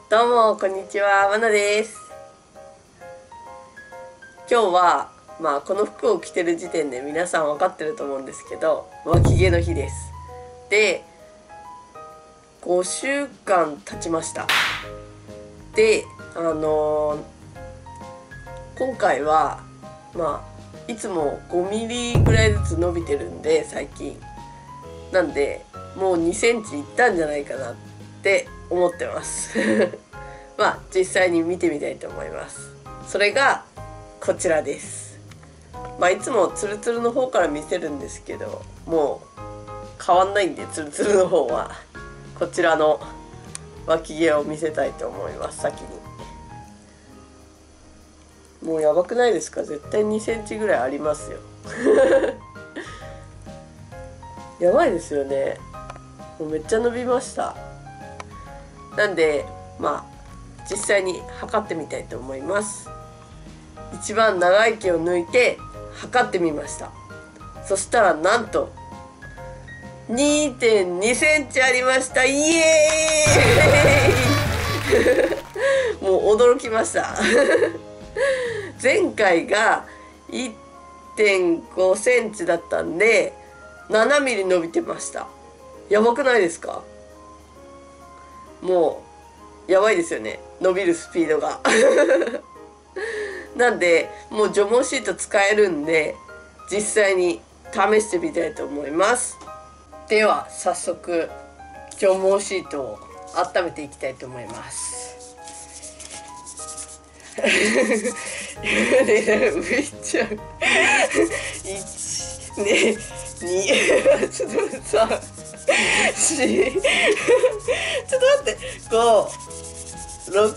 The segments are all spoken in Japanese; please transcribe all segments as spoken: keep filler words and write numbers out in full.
どうもこんにちは、まなです。今日はまあこの服を着てる時点で皆さん分かってると思うんですけど、脇毛の日です。で、ごしゅうかん経ちました。で、あのー、今回はまあいつもごミリぐらいずつ伸びてるんで、最近なんでもうにセンチいったんじゃないかなって思ってますまあ実際に見てみたいと思います。それがこちらです。まあいつもツルツルの方から見せるんですけど、もう変わんないんで、ツルツルの方はこちらの脇毛を見せたいと思います。先にもうやばくないですか？絶対にセンチぐらいありますよやばいですよね。もうめっちゃ伸びました。なんでまあ実際に測ってみたいと思います。一番長い毛を抜いて測ってみました。そしたらなんと にてんにセンチありました。イエーイもう驚きました前回が いってんごセンチだったんでななミリ伸びてました。やばくないですか？もうやばいですよね、伸びるスピードがなんでもう除毛シート使えるんで実際に試してみたいと思います。では早速除毛シートを温めていきたいと思います浮いちゃういち、に、にちょっと待ってさしちょっと待ってご、ろく、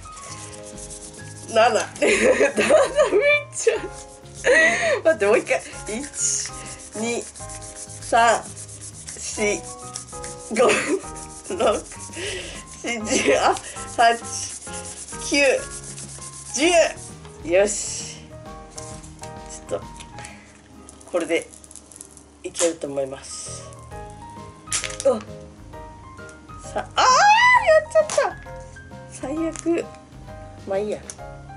ななだんだん浮いちゃう待ってもう一回いち、に、さん、し、ご、ろく、し、じゅう、はち、きゅう、じゅう。よし、ちょっとこれでいけると思います。おっさあーやっちゃった、最悪。まあいいや、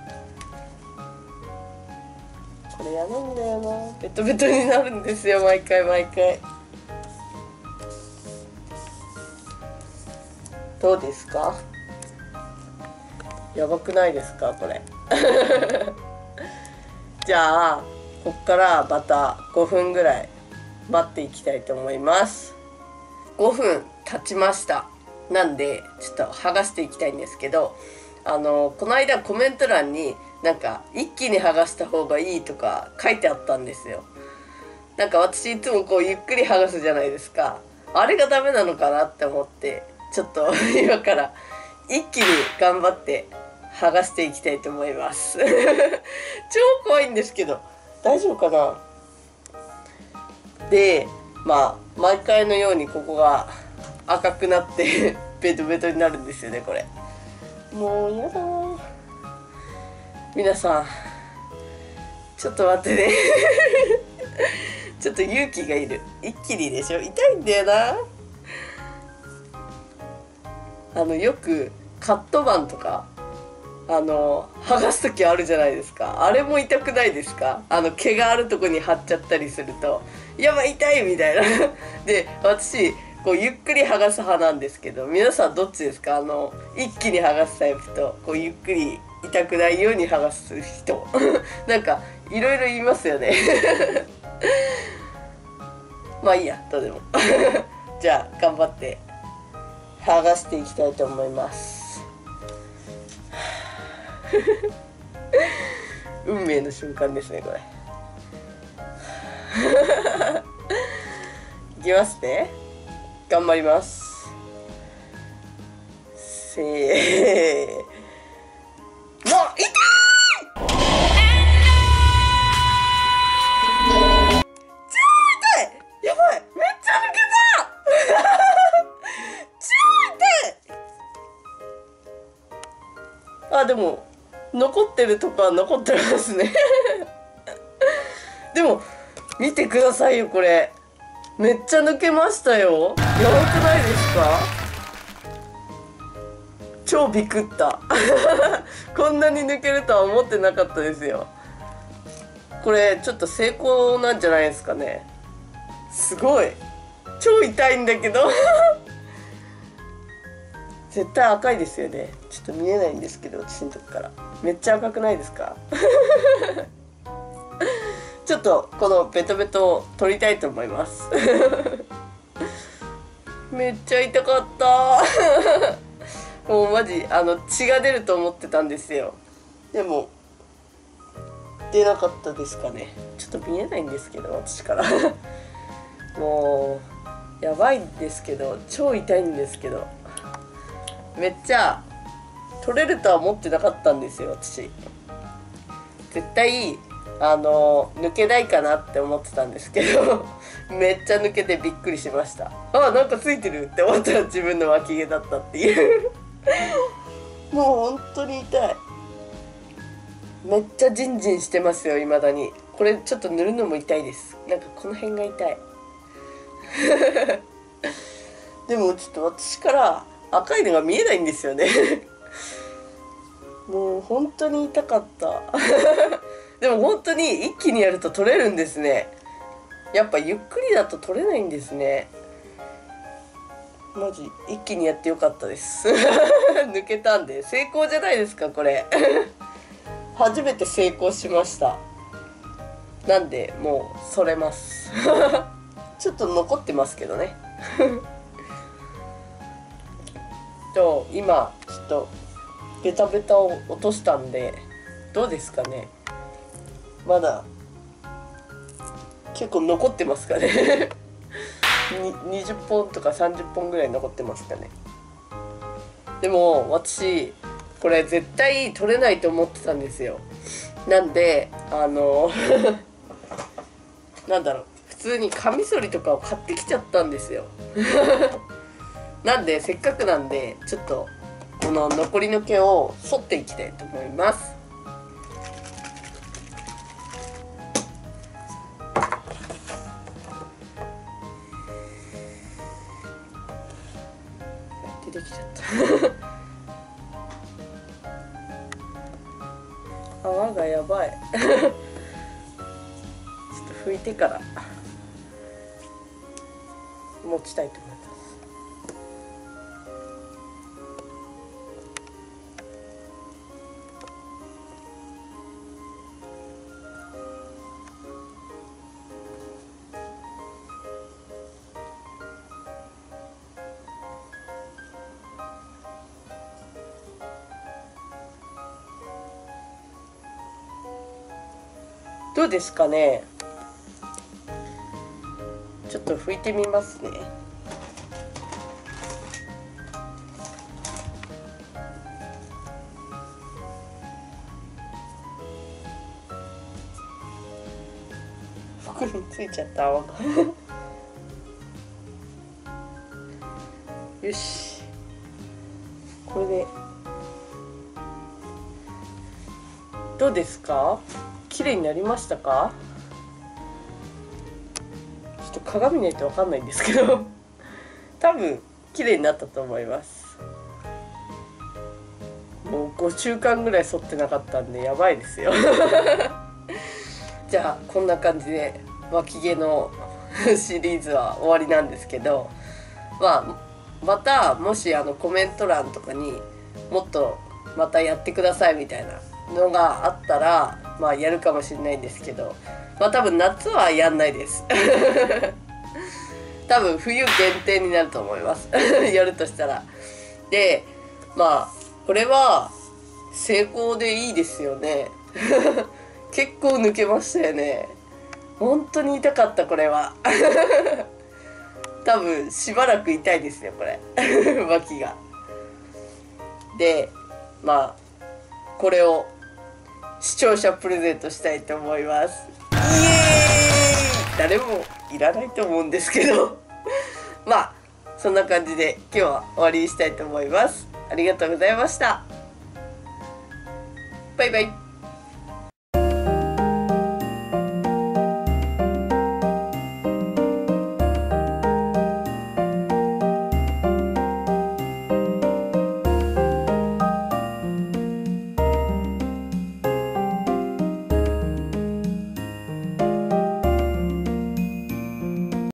これやるんだよな、ベトベトになるんですよ、毎回毎回。どうですか？やばくないですかこれじゃあこっからまたごふんぐらい待っていきたいと思います。ごふん経ちました。なんでちょっと剥がしていきたいんですけど、あのこの間コメント欄になんか一気に剥がした方がいいとか書いてあったんですよ。なんか私いつもこうゆっくり剥がすじゃないですか。あれがダメなのかなって思って、ちょっと今から一気に頑張って剥がしていきたいと思います超怖いんですけど大丈夫かな。でまあ毎回のようにここが赤くなってベトベトになるんですよね。これもうやだー。皆さんちょっと待ってねちょっと勇気がいる。一気にでしょ、痛いんだよな。あのよくカットバンとかあの剥がす時あるじゃないですか。あれも痛くないですか？あの毛があるとこに貼っちゃったりするとやばい痛いみたいなで私こうゆっくり剥がす派なんですけど、皆さんどっちですか？あの一気に剥がすタイプとこうゆっくり痛くないように剥がす人なんかいろいろ言いますよねまあいいや、どうでもじゃあ頑張って剥がしていきたいと思います運命の瞬間ですねこれいきますね、頑張ります。せーの、痛い超痛い、やばい、めっちゃ抜けた超痛い。あ、でも残ってるとこは残ってますねでも見てくださいよ、これめっちゃ抜けましたよ。やばくないですか？ 超ビクった。こんなに抜けるとは思ってなかったですよ。これちょっと成功なんじゃないですかね。すごい超痛いんだけど。絶対赤いですよね。ちょっと見えないんですけど、私のとこからめっちゃ赤くないですか？ちょっとこのベトベトを取りたいと思います。めっちゃ痛かった。もうマジあの血が出ると思ってたんですよ。でも出なかったですかね。ちょっと見えないんですけど、私から。もうやばいんですけど、超痛いんですけど、めっちゃ取れるとは思ってなかったんですよ、私。絶対あの抜けないかなって思ってたんですけど、めっちゃ抜けてびっくりしました。あ、なんかついてるって思ったら自分の脇毛だったっていう。もう本当に痛い。めっちゃジンジンしてますよ、未だに。これちょっと塗るのも痛いです。なんかこの辺が痛い。でもちょっと私から赤いのが見えないんですよね。もう本当に痛かった。でも本当に一気にやると取れるんですね。やっぱゆっくりだと取れないんですね。マジ一気にやってよかったです。抜けたんで成功じゃないですか、これ。初めて成功しました。なんでもうそれます。ちょっと残ってますけどね。と今ちょっとベタベタを落としたんでどうですかね。まだ結構残ってますかね。にじゅっぽんとかさんじゅっぽんぐらい残ってますかね。でも私これ絶対取れないと思ってたんですよ。なんであのなんだろう、普通にカミソリとかを買ってきちゃったんですよ。なんでせっかくなんでちょっとこの残りの毛を剃っていきたいと思います。出てきちゃった。泡がやばい。ちょっと拭いてから持ちたいと思います。どうですかね。ちょっと拭いてみますね。服についちゃった泡が。よし、これでどうですか？綺麗になりましたか？ちょっと鏡ないと分かんないんですけど多分綺麗になったと思います。もうごしゅうかんぐらい剃ってなかったんでやばいですよ。じゃあこんな感じで脇毛のシリーズは終わりなんですけど、まあまたもしあのコメント欄とかにもっとまたやってくださいみたいなのがあったらまあやるかもしれないんですけど、まあ多分夏はやんないです。多分冬限定になると思います。やるとしたら。でまあこれは成功でいいですよね。結構抜けましたよね。本当に痛かった、これは。多分しばらく痛いですよこれ。脇が。でまあこれを視聴者プレゼントしたいと思います。イエーイ。誰もいらないと思うんですけど。まあそんな感じで今日は終わりにしたいと思います。ありがとうございました。バイバイ。